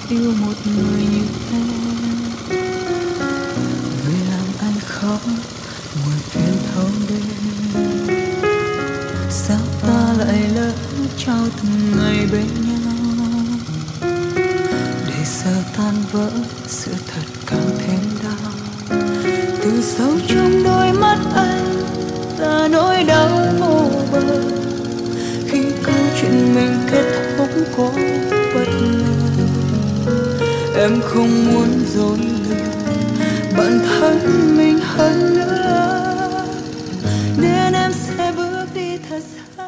yêu một người như em. Vì làm anh khóc muộn phiền thâu đêm, sao ta lại lỡ trao từng ngày bên nhau, để giờ tan vỡ sự thật càng thêm đau. Từ sâu trong đôi mắt anh là nỗi đau vô bờ, khi câu chuyện mình kết thúc quá bất ngờ. Em không muốn dối lừa bản thân mình hơn nữa, nên em sẽ bước đi thật xa.